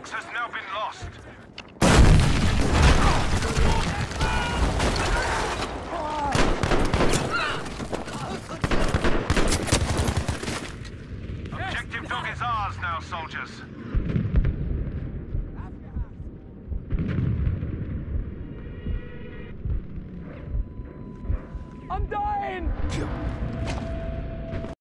box has now been lost. Objective dog is ours now, soldiers. I'm dying!